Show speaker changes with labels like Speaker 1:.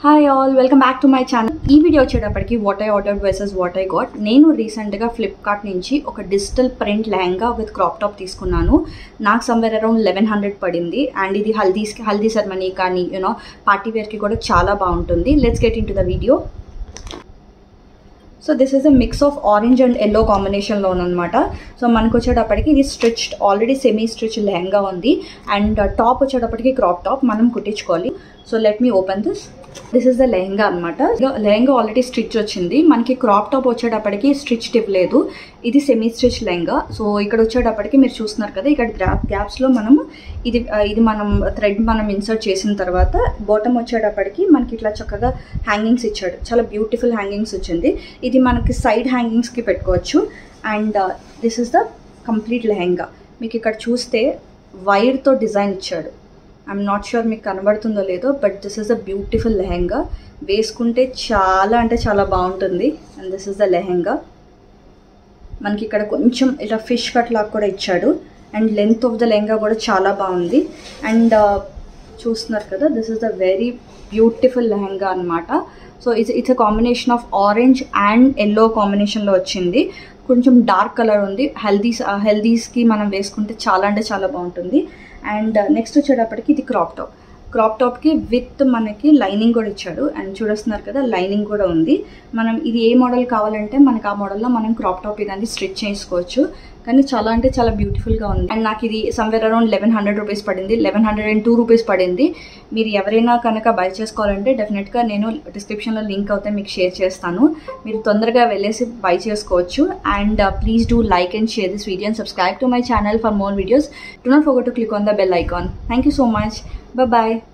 Speaker 1: Hi all, welcome back to my channel. ఈ video వచ్చేటప్పటికి what I ordered versus what I got. నేను రీసెంట్గా ఫ్లిప్కార్ట్ నుంచి ఒక digital print lehenga with crop top తీసుకున్నాను. నాకు సమ్వేర్ అరౌండ్ 1100 పడింది. అండ్ ఇది హల్దీ సెరమనీ కానీ పార్టీ వేర్కి కూడా చాలా బాగుంటుంది. Let's get into the video. So this is a mix of orange and yellow కాంబినేషన్లో అనమాట. సో మనకు వచ్చేటప్పటికి ఇది stitched, already semi stitch lehenga ఉంది. అండ్ టాప్ వచ్చేటప్పటికి క్రాప్ టాప్ మనం కుట్టించుకోవాలి. So let me open this is the lehenga అనమాట. లెహంగా ఆల్రెడీ స్టిచ్ వచ్చింది. మనకి క్రాప్ టాప్ వచ్చేటప్పటికి స్టిచ్డ్ ఇవ్వలేదు, ఇది సెమీ స్టిచ్ లెహంగా. సో ఇక్కడ వచ్చేటప్పటికి మీరు చూస్తున్నారు కదా, ఇక్కడ గ్యాప్స్లో మనము ఇది మనం థ్రెడ్ మనం ఇన్సర్ట్ చేసిన తర్వాత బాటమ్ వచ్చేటప్పటికి మనకి ఇట్లా చక్కగా హ్యాంగింగ్స్ ఇచ్చాడు. చాలా బ్యూటిఫుల్ హ్యాంగింగ్స్ వచ్చింది. ఇది మనకి సైడ్ హ్యాంగింగ్స్కి పెట్టుకోవచ్చు. And this is the complete lehenga. మీకు ఇక్కడ చూస్తే వైర్తో డిజైన్ ఇచ్చాడు. ఐఎమ్ నాట్ ష్యూర్ మీకు కనబడుతుందో లేదో, but this is a beautiful lehenga. వేసుకుంటే చాలా అంటే చాలా బాగుంటుంది. And this is the lehenga. మనకి ఇక్కడ కొంచెం ఇలా ఫిష్ కట్ లాగా కూడా ఇచ్చాడు. And length of the lehenga కూడా చాలా బాగుంది. అండ్ చూస్తున్నారు కదా, this is the very beautiful lehenga అనమాట. So it's a combination of orange and yellow కాంబినేషన్లో వచ్చింది. కొంచెం డార్క్ కలర్ ఉంది. హెల్దీస్కి మనం వేసుకుంటే చాలా అంటే చాలా బాగుంటుంది. అండ్ నెక్స్ట్ వచ్చేటప్పటికి ఇది క్రాప్ టాప్కి విత్ మనకి లైనింగ్ కూడా ఇచ్చాడు. అండ్ చూస్తున్నారు కదా, లైనింగ్ కూడా ఉంది. మనం ఇది ఏ మోడల్ కావాలంటే మనకి ఆ మోడల్లో మనం క్రాప్ టాప్ ఇదాన్ని స్టిచ్ చేసుకోవచ్చు. కానీ చాలా అంటే చాలా బ్యూటిఫుల్గా ఉంది. అండ్ నాకు ఇది సమ్వేర్ అరౌండ్ 1100 రూపీస్ పడింది, 1102 రూపీస్ పడింది. మీరు ఎవరైనా కనుక బై చేసుకోవాలంటే డెఫినెట్గా నేను డిస్క్రిప్షన్లో లింక్ అయితే మీకు షేర్ చేస్తాను. మీరు తొందరగా వెళ్ళేసి బై చేసుకోవచ్చు. And please do like and share this video and subscribe to my channel for more videos. Do not forget to click on the bell icon. Thank you so much. Bye bye.